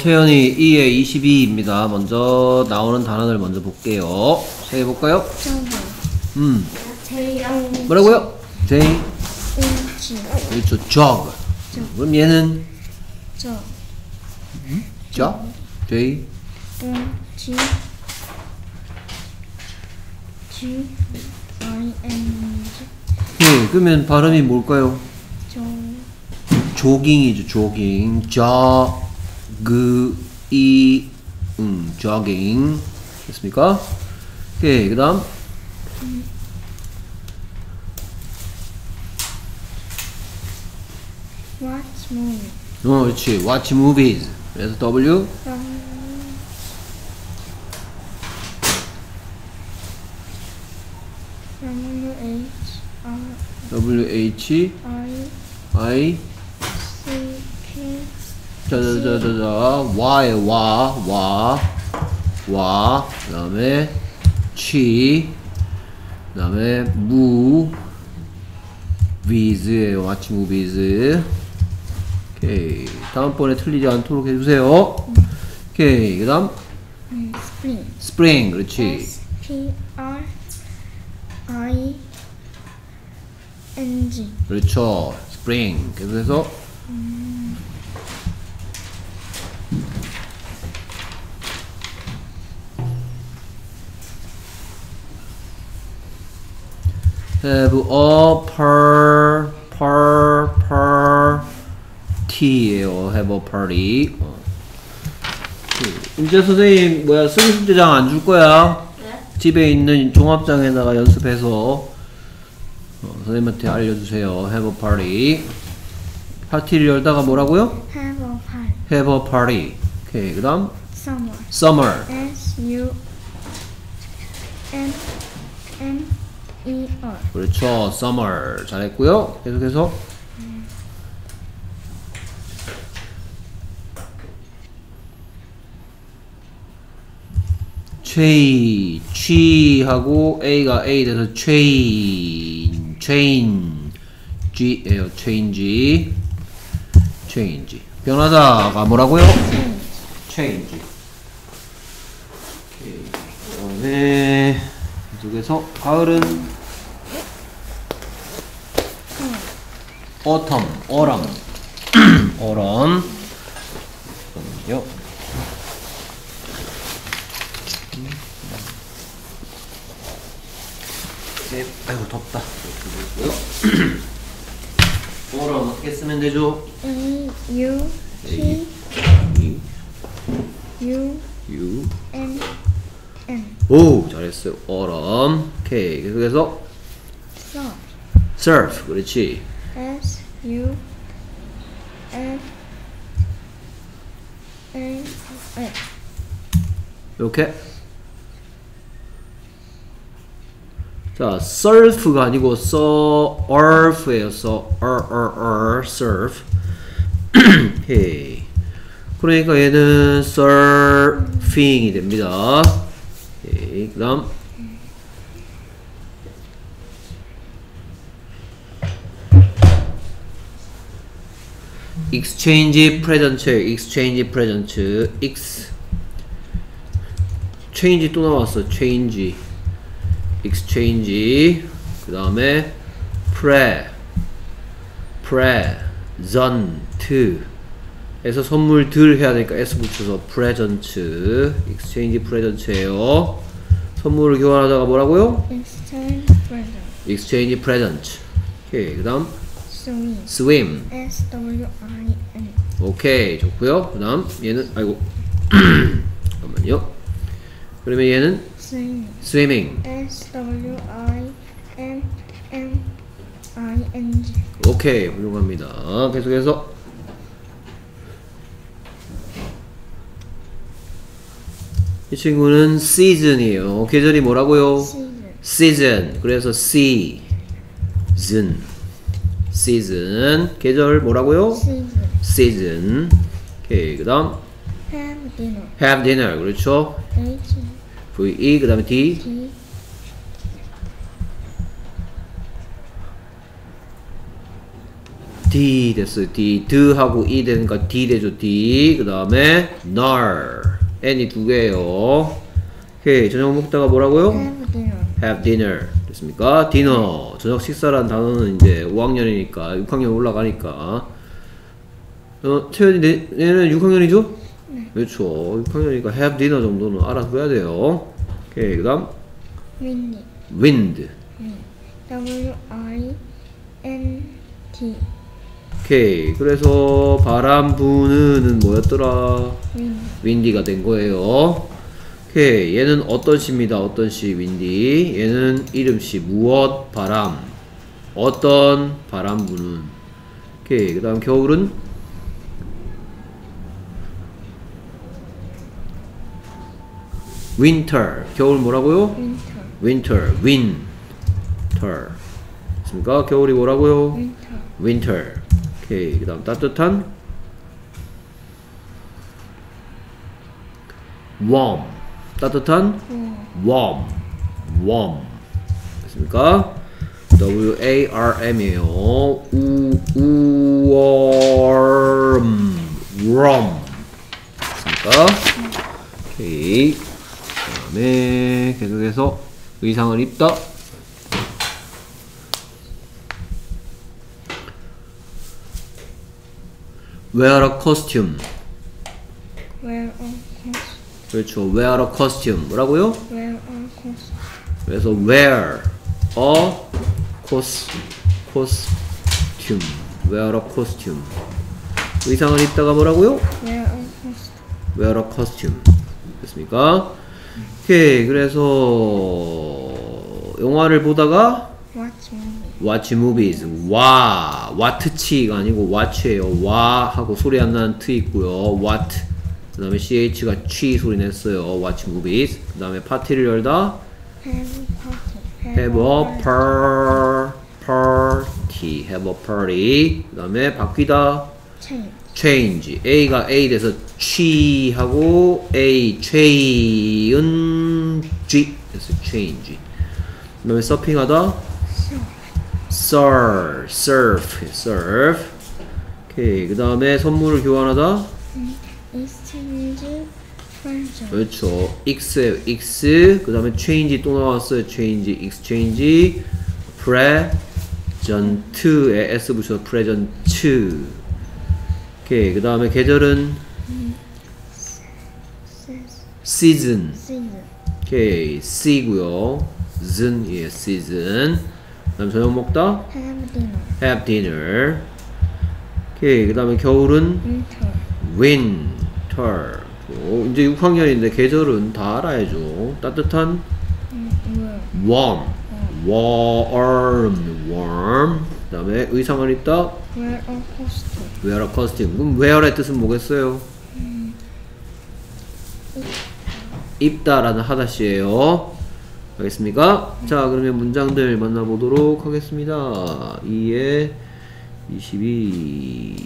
태연이 2에 22입니다. 먼저 나오는 단어를 먼저 볼게요. 자, 해볼까요? 뭐라고요? J. 그렇죠. jog. 그럼 얘는 jog. J. 네, 그러면 발음이 뭘까요? 조깅이죠. 조깅. jogging. 됐습니까? 오케이. 그 다음 Watch movie. 그렇지. watch movies. 그래서 W. WH I 와 그다음에 취 그다음에 movies예요. watch movies. 오케이. 다음번에 틀리지 않도록 해주세요. 오케이. 그다음 spring. 그렇지. SPRING. 그렇죠. spring. 계속해서 have a party예요. have a party. 이제 선생님 쓰기 숙제장 안 줄 거야. 네? 집에 있는 종합장에다가 연습해서 선생님한테 알려주세요. have a party. 파티를 열다가 뭐라고요? Have a party. have a party. 오케이. 그 다음 Summer. summer. SUMMER. 그렇죠. summer. 잘했고요. 계속해서 취하고 A가 A 돼서 G예요. change. 변하다가 뭐라고요? change. 오케이. 그다음에 계속해서 가을은 autumn. autumn. 잠깐만요. 네, 아이고 덥다. autumn 어떻게 쓰면 되죠? AUTUMN. 오, 잘했어요. autumn. 오케이. 계속해서 surf. 그렇지. SUFF. 이렇게. 자, surf가 아니고 surf예요. surf. 오케이. 그러니까 얘는 surfing이 됩니다. 오케이. 그다음 exchange present. change 또 나왔어. change. exchange. 그 다음에 present 에서 선물 들 해야 되니까 s 붙여서 present. exchange present예요. 선물을 교환하다가 뭐라고요? exchange present. 오케이. 그 다음 swim. SWIM. 오케이. 좋고요. 그 다음 얘는 아이고 잠깐만요. 그러면 얘는 swimming. SWIMMING. 오케이. 훌륭합니다. 계속해서 이 친구는 season이에요. 계절이 뭐라고요? season. 그래서 season. 계절 뭐라고요? season. 오케이. 그 다음 have dinner. 그렇죠. VE. 그 다음에 D. D 됐어요. D. 드하고 E 되니까 D 되죠. D. 그 다음에 nar. N이 두 개예요. 오케이. 저녁 먹다가 뭐라고요? Have dinner. have dinner. 됐습니까? 디너. 저녁 식사라는 단어는 이제 5학년이니까 6학년 올라가니까. 채연이 얘는 6학년이죠? 네. 그렇죠. 6학년이니까 have dinner 정도는 알아둬야 돼요. 오케이. 그 다음 Windy. wind. W-I-N-D. 오케이. 그래서 바람 부는은 뭐였더라? Wind. 윈디가 된 거예요. 오케이. 얘는 어떤 시입니다. 어떤 시 윈디. 얘는 이름시 무엇 바람. 어떤 바람 부는. 오케이. 그 다음 겨울은 winter. 겨울 뭐라고요? Winter. winter. winter. 됐습니까? 겨울이 뭐라고요? Winter. winter. 오케이. 그 다음 따뜻한 warm. 따뜻한 warm. warm. 됐습니까? W-A-R-M이에요. warm. warm. 됐습니까? 오케이. 그 다음에 계속해서 의상을 입다. wear a costume. Wear a costume. 그렇죠. wear a costume. 뭐라고요? Wear a costume. 그래서 wear a costume. wear a costume. 의상을 입다가 뭐라고요? Wear a costume. wear a costume. 됐습니까? 오케이. 그래서 영화를 보다가 Watch movie. watch movies. 와, watch가 아니고 watch예요. 와 하고 소리 안 나는 트 있고요. what. 그 다음에 ch가 취 소리 냈어요. watch movies. 그 다음에 파티를 열다 Have party. have a party. have a party. 그 다음에 바뀌다 Change. change. A가 A 돼서 취하고 A change 그래서 change. 그 다음에 서핑하다 surf. 오케이. 그 다음에 선물을 교환하다 Exchange. Furniture. 그렇죠. x. 그 다음에 change 또 나왔어요. change, exchange, present에 s 붙여서 present. 오케이. 그 다음에 계절은 season. Season. 오케이. C고요. zen, 예, season. 그 다음 저녁 먹다 Have dinner. have dinner. 오케이. 그 다음에 겨울은 Winter. winter. 이제 6학년인데 계절은 다 알아야죠. 따뜻한 Warm. warm. 그 다음에 의상을 입다 Wear a costume. wear a costume. 그럼 wear의 뜻은 뭐겠어요? 입다라는 하다시예요. 알겠습니까? 자, 그러면 문장들 만나보도록 하겠습니다. 2에 22.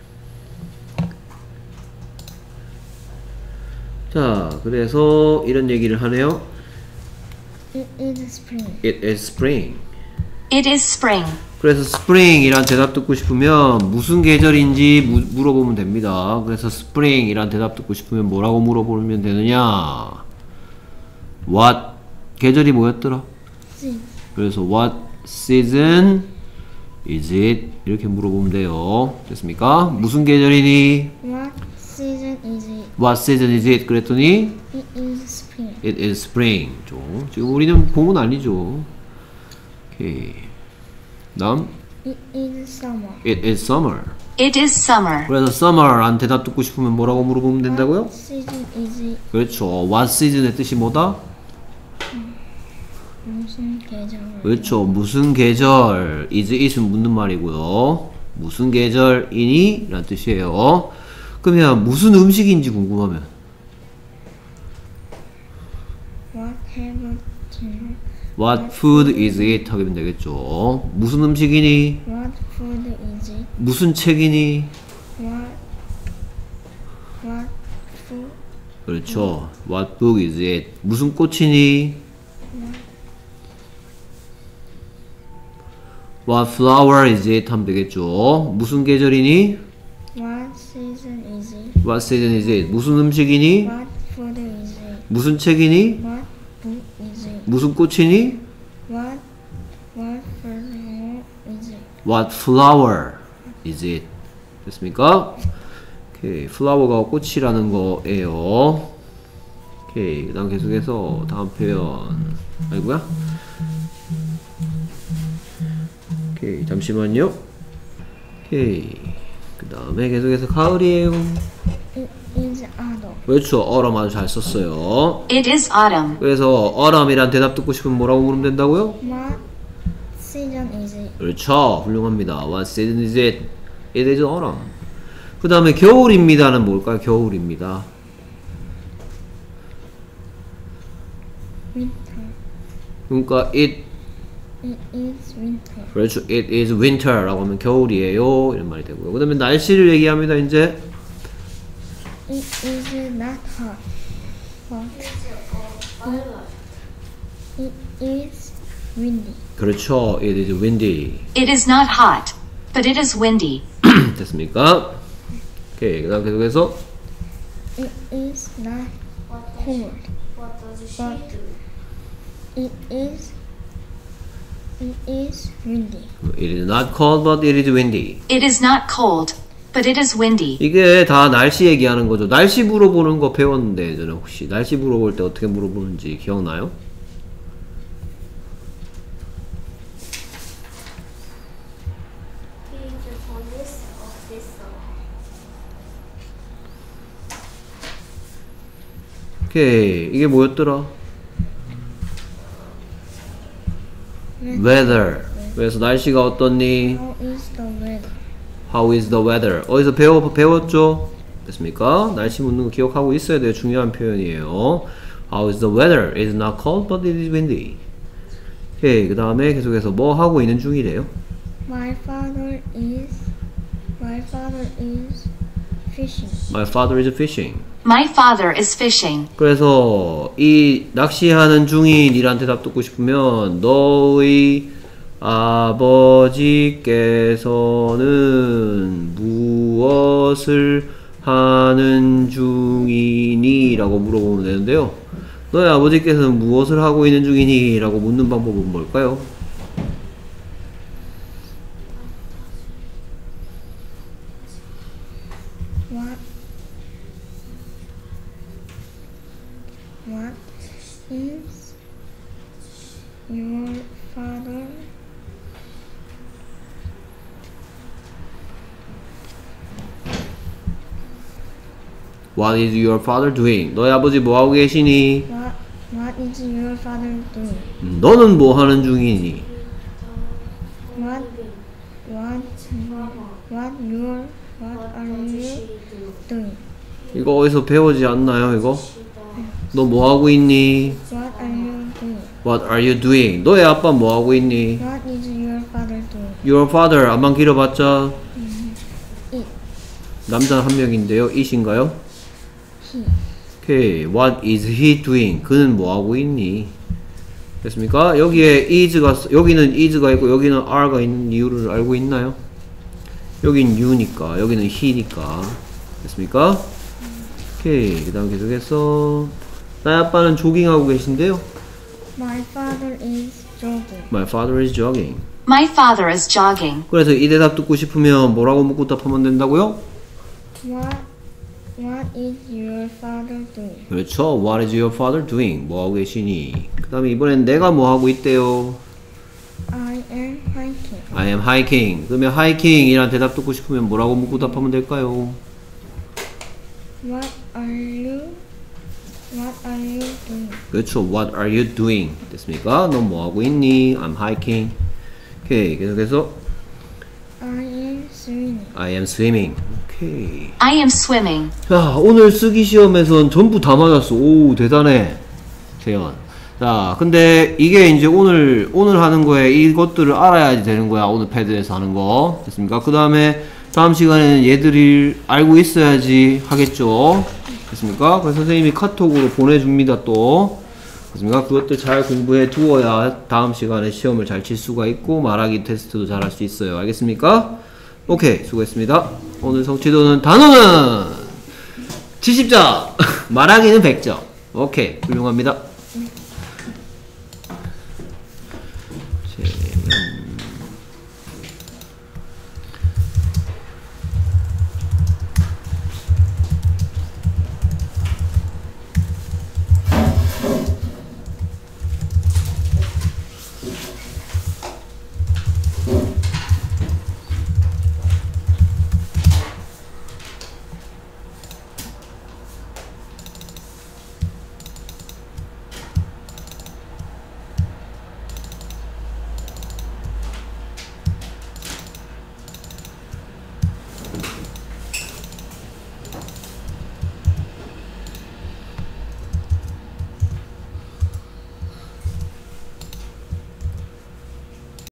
자, 그래서 이런 얘기를 하네요. It is spring. It is spring. It is spring. 그래서 spring이란 대답 듣고 싶으면 무슨 계절인지 물어보면 됩니다. 그래서 spring이란 대답 듣고 싶으면 뭐라고 물어보면 되느냐? What 계절이 뭐였더라? Season. 그래서 what season is it? 이렇게 물어보면 돼요. 됐습니까? 무슨 계절이니? What season is it? What season is it? 그랬더니 It is spring. it is spring. 지금 우리는 봄은 아니죠. 오케이. 다음 It is summer. it is summer. It is summer. 그래서 summer란 대답 듣고 싶으면 뭐라고 물어보면 된다고요? What season is it? 그렇죠. what season의 뜻이 뭐다? 무슨 계절? 그렇죠. 무슨 계절 is it은 묻는 말이고요. 무슨 계절이니? 라는 뜻이에요. 그러면 무슨 음식인지 궁금하면 What have dinner? what food is it? 하면 되겠죠. 무슨 음식이니? What food is it? 무슨 책이니? What food? 그렇죠. what book is it? 무슨 꽃이니? What flower is it? 하면 되겠죠. 무슨 계절이니? What season is it? What season is it? 무슨 음식이니? What food is it? 무슨 책이니? What book is it? 무슨 꽃이니? What flower is it? What flower is it? 됐습니까? 오케이, flower가 꽃이라는 거예요. 오케이, 그 다음 계속해서 다음 표현. 아이고야. 오케이, 잠시만요. 오케이, 그 다음에 계속해서 가을이에요. It is autumn. 그렇죠. autumn 아주 잘 썼어요. It is autumn. 그래서 autumn이란 대답 듣고 싶으면 뭐라고 물으면 된다고요? What season is it? 그렇죠. 훌륭합니다. What season is it? It is autumn. 그 다음에 겨울입니다는 뭘까요? 겨울입니다. Winter. 그러니까 it is winter. 그렇죠. It is winter라고 하면 겨울이에요. 이런 말이 되고요. 그 다음에 날씨를 얘기합니다. 이제 It is not hot. It is windy. 그렇죠. It is windy. It is not hot, but it is windy. 됐습니까? 오케이. 그 다음 계속해서 It is not cold. But it is windy. It is not cold, but it is windy. It is not cold, but it is windy. 이게 다 날씨 얘기하는 거죠. 날씨 물어보는 거 배웠는데 저는 혹시 날씨 물어볼 때 어떻게 물어보는지 기억나요? 오케이. 이게 뭐였더라? weather. 그래서 날씨가 어떻니? How is the weather? How is the weather? 어디서 배웠죠? 됐습니까? 날씨 묻는 거 기억하고 있어야 돼요. 중요한 표현이에요. How is the weather? It is not cold, but it is windy. 오케이. 그 다음에 계속해서 뭐 하고 있는 중이래요? My father is fishing. My father is fishing. My father is fishing. 그래서 이 낚시하는 중인이란 대답 듣고 싶으면 너의 아버지께서는 무엇을 하는 중이니? 라고 물어보면 되는데요. 너의 아버지께서는 무엇을 하고 있는 중이니? 라고 묻는 방법은 뭘까요? What is your father What is your father doing? 너의 아버지 뭐 하고 계시니? What is your father doing? 너는 뭐 하는 중이니? What are you doing? 이거 어디서 배우지 않나요? 이거? 너 뭐 하고 있니? What are you doing? What are you doing? 너의 아빠 뭐 하고 있니? What is your father doing? Your father 앞만 길어봤자 It. 남자 한 명인데요. it인가요? He. 오케이. What is he doing? 그는 뭐 하고 있니? 됐습니까? 여기에 여기는 is가 있고 여기는 are가 있는 이유를 알고 있나요? 여긴 you니까 여기는 he니까. 됐습니까? 오케이. 그 다음 계속해서 나의 아빠는 조깅하고 계신데요. My father is jogging. My father is jogging. My father is jogging. 그래서 이 대답 듣고 싶으면 뭐라고 묻고 답하면 된다고요? What is your father doing? 그렇죠. What is your father doing? 뭐 하고 계시니? 그 다음에 이번엔 내가 뭐 하고 있대요? I am hiking. I am hiking. 그러면 hiking이란 대답 듣고 싶으면 뭐라고 묻고 답하면 될까요? What are you doing? 그렇죠. What are you doing? 됐습니까? 넌 뭐 하고 있니? I'm hiking. 오케이. 계속해서 I am swimming. I am swimming. 오케이. I am swimming. 자, 오늘 쓰기 시험에선 전부 다 맞았어. 오, 대단해. 세연. 자, 근데 이게 이제 오늘 하는 거에 이것들을 알아야지 되는 거야. 오늘 패드에서 하는 거. 됐습니까? 그 다음에 다음 시간에는 얘들이 알고 있어야지 하겠죠. 됐습니까? 그래서 선생님이 카톡으로 보내줍니다. 또 그렇습니까? 그것들 잘 공부해 두어야 다음 시간에 시험을 잘 칠 수가 있고 말하기 테스트도 잘 할 수 있어요. 알겠습니까? 오케이, 수고했습니다. 오늘 성취도는 단어는 70점, 말하기는 100점. 오케이, 훌륭합니다.